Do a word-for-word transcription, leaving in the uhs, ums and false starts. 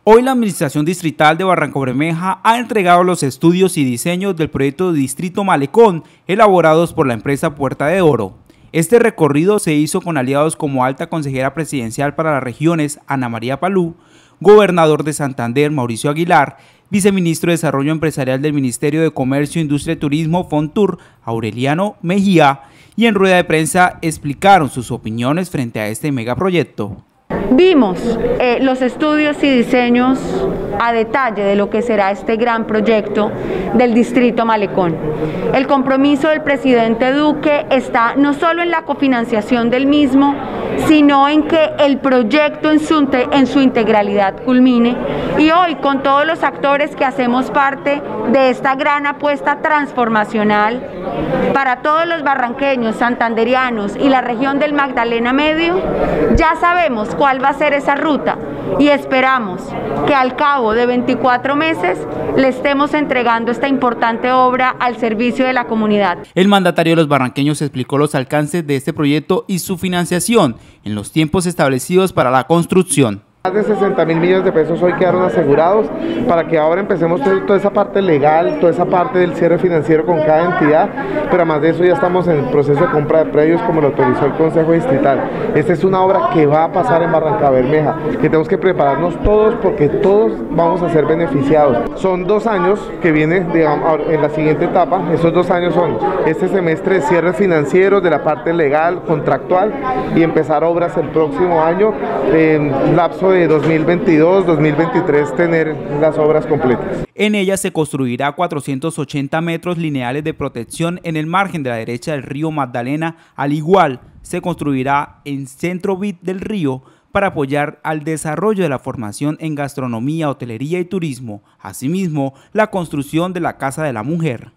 Hoy la Administración Distrital de Barrancabermeja ha entregado los estudios y diseños del proyecto de Distrito Malecón elaborados por la empresa Puerta de Oro. Este recorrido se hizo con aliados como Alta Consejera Presidencial para las Regiones Ana María Palú, Gobernador de Santander Mauricio Aguilar, Viceministro de Desarrollo Empresarial del Ministerio de Comercio, Industria y Turismo Fontur Aureliano Mejía, y en rueda de prensa explicaron sus opiniones frente a este megaproyecto. Vimos eh, los estudios y diseños a detalle de lo que será este gran proyecto del Distrito Malecón. El compromiso del presidente Duque está no solo en la cofinanciación del mismo, sino en que el proyecto en su, en su integralidad culmine. Y hoy, con todos los actores que hacemos parte de esta gran apuesta transformacional para todos los barranqueños, santanderianos y la región del Magdalena Medio, ya sabemos cuál va a ser esa ruta y esperamos que al cabo de veinticuatro meses le estemos entregando esta importante obra al servicio de la comunidad. El mandatario de los barranqueños explicó los alcances de este proyecto y su financiación en los tiempos establecidos para la construcción. Más de sesenta mil millones de pesos hoy quedaron asegurados para que ahora empecemos toda esa parte legal, toda esa parte del cierre financiero con cada entidad, pero además de eso ya estamos en el proceso de compra de predios como lo autorizó el Consejo Distrital. Esta es una obra que va a pasar en Barrancabermeja, que tenemos que prepararnos todos porque todos vamos a ser beneficiados. Son dos años que vienen, digamos, en la siguiente etapa. Esos dos años son este semestre de cierre financiero de la parte legal, contractual, y empezar obras el próximo año en lapso de de dos mil veintidós dos mil veintitrés tener las obras completas. En ella se construirá cuatrocientos ochenta metros lineales de protección en el margen de la derecha del río Magdalena. Al igual, se construirá en centro vid del río para apoyar al desarrollo de la formación en gastronomía, hotelería y turismo. Asimismo, la construcción de la Casa de la Mujer.